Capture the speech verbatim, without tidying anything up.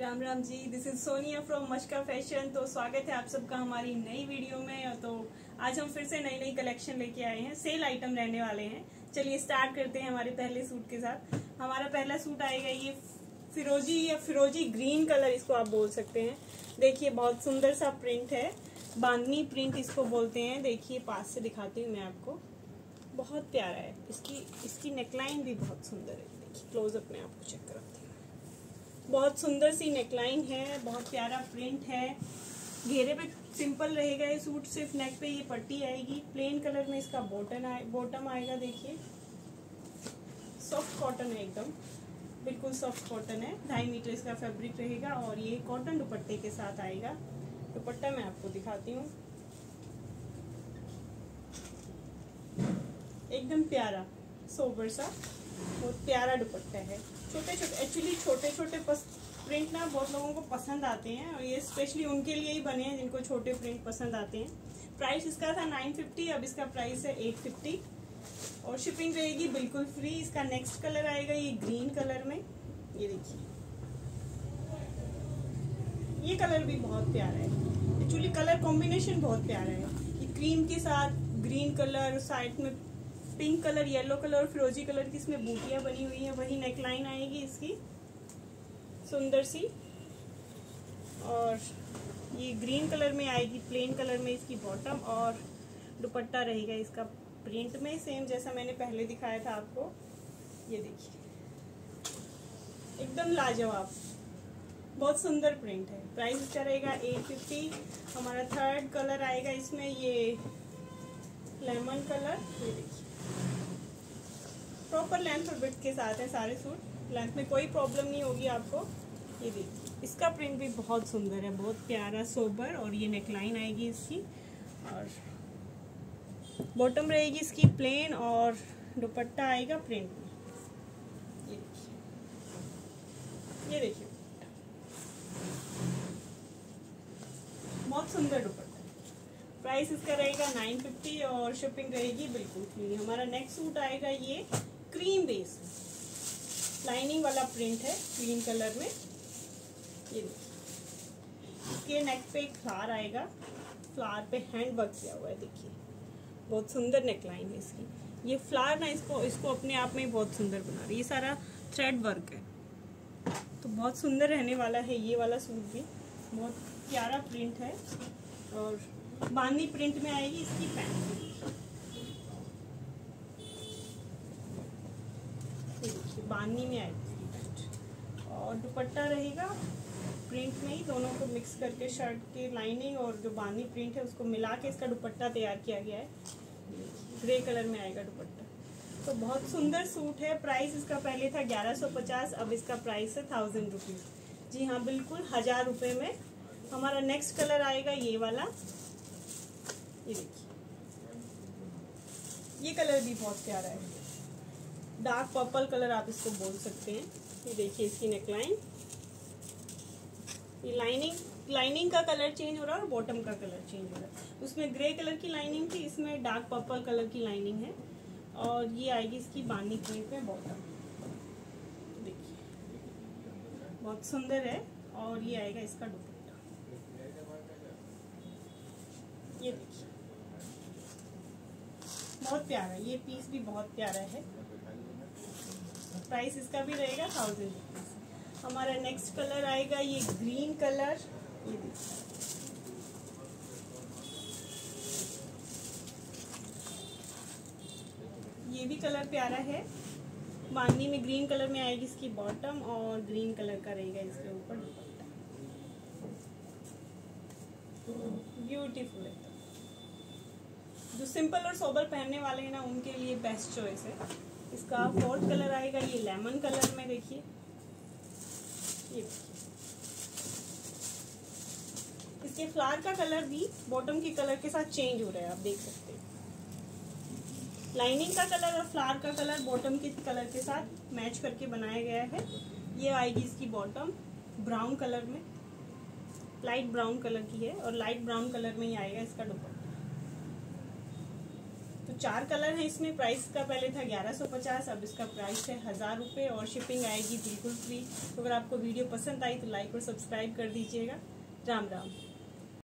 Ram Ram ji, this is Sonia from Mashka fashion. तो स्वागत है आप सबका हमारी नई वीडियो में। तो आज हम फिर से नई नई कलेक्शन लेके आए हैं, सेल आइटम रहने वाले हैं। चलिए स्टार्ट करते हैं हमारे पहले सूट के साथ। हमारा पहला सूट आएगा ये फिरोजी या फिरोजी ग्रीन कलर, इसको आप बोल सकते हैं। देखिए बहुत सुंदर सा प्रिंट है, बांधनी प्रिंट इसको बोलते हैं। देखिए पास से दिखाती हूँ मैं आपको, बहुत प्यारा है। इसकी इसकी नेकलाइन भी बहुत सुंदर है। देखिए क्लोजअप में आपको चेक कराती हूँ। बहुत सुंदर सी नेकलाइन है, बहुत प्यारा प्रिंट है। घेरे पे सिंपल रहेगा ये सूट, सिर्फ नेक पे ये पट्टी आएगी। प्लेन कलर में इसका बॉटम आए बॉटम आएगा। देखिए सॉफ्ट कॉटन है, एकदम बिल्कुल सॉफ्ट कॉटन है। ढाई मीटर इसका फैब्रिक रहेगा और ये कॉटन दुपट्टे के साथ आएगा। दुपट्टा मैं आपको दिखाती हूँ, एकदम प्यारा सोबर सा, बहुत प्यारा दुपट्टा है। छोटे छोटे एक्चुअली छोटे छोटे प्रिंट ना बहुत लोगों को पसंद आते हैं, और ये स्पेशली उनके लिए ही बने हैं जिनको छोटे प्रिंट पसंद आते हैं। प्राइस इसका था नाइन फिफ्टी, अब इसका प्राइस है एट फिफ्टी और शिपिंग रहेगी बिल्कुल फ्री। इसका नेक्स्ट कलर आएगा ये ग्रीन कलर में। ये देखिए ये कलर भी बहुत प्यारा है। एक्चुअली कलर कॉम्बिनेशन बहुत प्यारा है। ये क्रीम के साथ ग्रीन कलर, साइड में पिंक कलर, येलो कलर और फिरोजी कलर की इसमें बूटियां बनी हुई है। वही नेकलाइन आएगी इसकी सुंदर सी, और ये ग्रीन कलर में आएगी। प्लेन कलर में इसकी बॉटम और दुपट्टा रहेगा इसका प्रिंट में, सेम जैसा मैंने पहले दिखाया था आपको। ये देखिए एकदम लाजवाब, बहुत सुंदर प्रिंट है। प्राइस इसका रहेगा एट फिफ्टी। हमारा थर्ड कलर आएगा इसमें ये लेमन कलर। ये देखिए प्रॉपर लेंथ और विड्थ के साथ है सारे सूट, लेंथ में कोई प्रॉब्लम नहीं होगी आपको। ये देखिए इसका प्रिंट भी बहुत सुंदर है, बहुत प्यारा सोबर, और ये नेकलाइन आएगी इसकी और बॉटम रहेगी इसकी प्लेन और दुपट्टा आएगा प्रिंट में। ये देखिए ये देखिए बहुत सुंदर दुपट्टा। प्राइस इसका रहेगा नाइन फिफ्टी और शिपिंग रहेगी बिल्कुल फ्री। हमारा नेक्स्ट सूट आएगा ये क्रीम बेस, लाइनिंग वाला प्रिंट है ग्रीन कलर में। ये देखिए इसके नेक पे एक फ्लावर आएगा, फ्लावर पे हैंड वर्क किया हुआ है। देखिए बहुत सुंदर नेकलाइन है इसकी। ये फ्लावर ना इसको इसको अपने आप में बहुत सुंदर बना रही है। ये सारा थ्रेड वर्क है, तो बहुत सुंदर रहने वाला है ये वाला सूट भी। बहुत प्यारा प्रिंट है और बांधनी प्रिंट में आएगी इसकी पैंट। बांधनी में आएगी पैंट और दुपट्टा रहेगा प्रिंट में ही। दोनों को मिक्स करके शर्ट के लाइनिंग और जो बांधनी प्रिंट है उसको मिला के इसका दुपट्टा तैयार किया गया है। ग्रे कलर में आएगा दुपट्टा। तो बहुत सुंदर सूट है। प्राइस इसका पहले था ग्यारह सौ पचास, अब इसका प्राइस है थाउजेंड रुपीज। जी हाँ, बिल्कुल हजार रुपये में। हमारा नेक्स्ट कलर आएगा ये वाला। ये देखिए ये कलर भी बहुत प्यारा है, डार्क पर्पल कलर आप इसको बोल सकते हैं। ये देखिए इसकी नेकलाइन, ये लाइनिंग लाइनिंग का कलर चेंज हो रहा है और बॉटम का कलर चेंज हो रहा है। उसमें ग्रे कलर की लाइनिंग थी, इसमें डार्क पर्पल कलर की लाइनिंग है। और ये आएगी इसकी बांधनी प्रिंट में बॉटम। देखिए बहुत सुंदर है और ये आएगा इसका दुपट्टा। ये देखिए बहुत प्यारा, ये पीस भी बहुत प्यारा है। प्राइस इसका भी रहेगा थाउजेंड रुपीज। हमारा नेक्स्ट कलर आएगा ये ग्रीन कलर। ये देखिए ये भी कलर प्यारा है। बांधनी में ग्रीन कलर में आएगी इसकी बॉटम और ग्रीन कलर का रहेगा इसके ऊपर दुपट्टा। ब्यूटीफुल है। जो सिंपल और सोबर पहनने वाले हैं ना उनके लिए बेस्ट चॉइस है। इसका फोर्थ कलर आएगा ये लेमन कलर में। देखिए ये इसके फ्लावर का कलर भी बॉटम के कलर के साथ चेंज हो रहा है, आप देख सकते हैं। लाइनिंग का कलर और फ्लावर का कलर बॉटम के कलर के साथ मैच करके बनाया गया है। ये आएगी इसकी बॉटम ब्राउन कलर में, लाइट ब्राउन कलर की है और लाइट ब्राउन कलर में ही आएगा इसका दुपट्टा। तो चार कलर हैं इसमें। प्राइस का पहले था ग्यारह सौ पचास, अब इसका प्राइस है हजार रुपये और शिपिंग आएगी बिल्कुल फ्री। तो अगर आपको वीडियो पसंद आई तो लाइक और सब्सक्राइब कर दीजिएगा। राम राम।